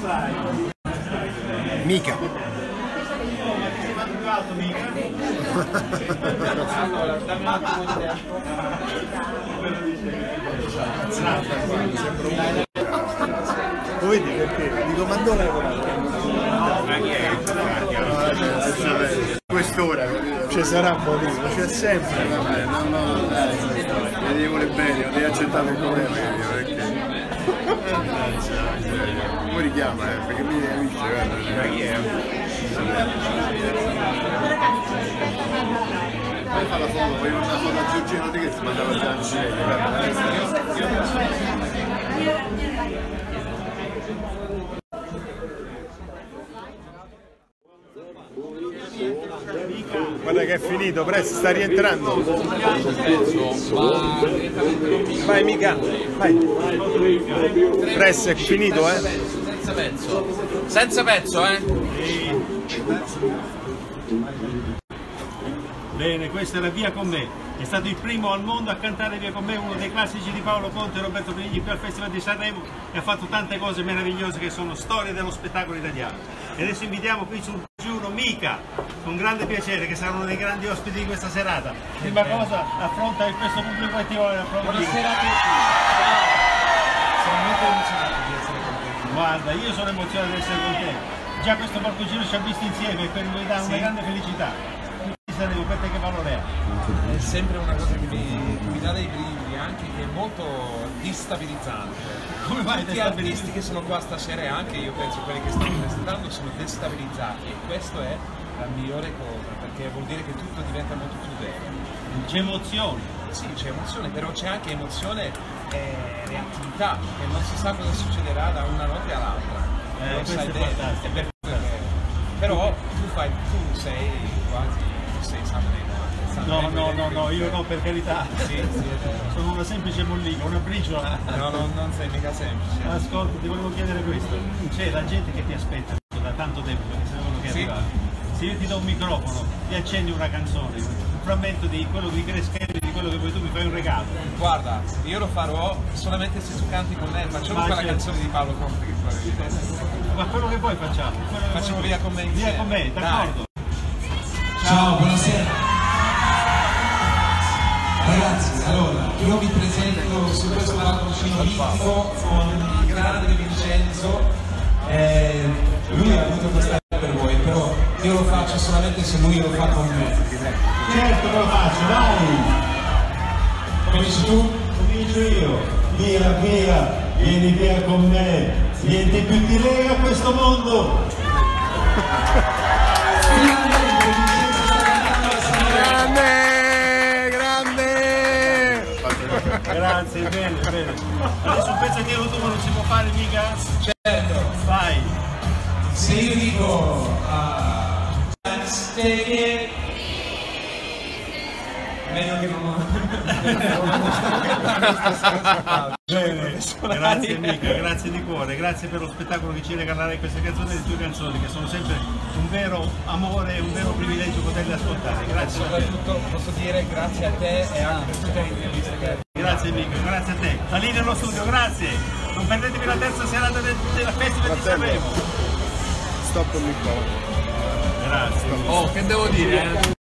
Mica. Allora, dammi un attimo di Lo vedi perché? Dico, ma dove quest'ora ci sarà un motivo, c'è sempre. Vabbè, no, dai, mi devi volere bene, non devi accettare il problema perché. Come richiama, perché mi capisce, guarda, chi è? Poi fa la foto, poi una foto a Giorgino di che si mandava già in Cile, guarda che è finito, Press sta rientrando. Vai mica, vai. Press è finito, senza pezzo. Senza pezzo, Bene, questa è la Via con me. È stato il primo al mondo a cantare Via con me, uno dei classici di Paolo Conte e Roberto Benigni qui al Festival di Sanremo, e ha fatto tante cose meravigliose che sono storie dello spettacolo italiano. E adesso invitiamo qui sul digiuno Mica, con grande piacere, che sarà uno dei grandi ospiti di questa serata. Prima cosa, affronta questo pubblico e ti vuole applaudire. Buonasera a tutti. Sono molto emozionato di essere con te. Guarda, io sono emozionato di essere con te. Già questo palcoscenico ci ha visti insieme e per noi dà una grande felicità. Sanremo, per te che valore ha? È sempre una cosa che mi dà dei brividi, anche che è molto destabilizzante. Come mai tutti gli artisti che sono qua stasera, e anche io penso quelli che stanno presentando, sono destabilizzati, e questo è la migliore cosa, perché vuol dire che tutto diventa molto più vero. C'è emozione. Sì, c'è emozione, però c'è anche emozione e reattività, che non si sa cosa succederà da una notte all'altra. Questo è fantastico. Però tu sei quasi, sei No, io no, per carità. Sì, sono una semplice mollica, una briciola. No, non sei mica semplice. Ascolta, ti volevo chiedere questo. C'è la gente che ti aspetta da tanto tempo, perché sapevano che arrivavi. Se io ti do un microfono, ti accendi una canzone, un frammento di quello di Creschelli, di quello che vuoi tu, mi fai un regalo. Guarda, io lo farò solamente se tu canti con me, facciamo quella canzone di Paolo Conte che facevi. Ma quello che poi facciamo? Facciamo Via con me insieme. Via con me, d'accordo. Ciao, buonasera. Ragazzi, allora, io vi presento su questo palcoscenico mitico con il grande Vincenzo. Lui ha voluto questa per voi, però io lo faccio solamente se lui lo fa con me. Certo che lo faccio, vai! Cominci tu? Comincio io. Via, vieni via con me. Niente più ti lega a questo mondo. Grazie, bene. Adesso un pezzettino tu non si può fare mica? Certo. Vai. Se io dico stay, meglio che non Bene. Grazie Mica, grazie di cuore, grazie per lo spettacolo che ci regalerai queste canzoni e le tue canzoni, che sono sempre un vero amore e un vero privilegio poterle ascoltare. Grazie. Soprattutto posso dire grazie a te e anche per tutte le interviste che hai. Grazie Mica, grazie a te. Da lì nello studio, grazie. Non perdetevi la terza serata della Festival di Sanremo. Stop il microfono. Grazie. Oh, che devo dire?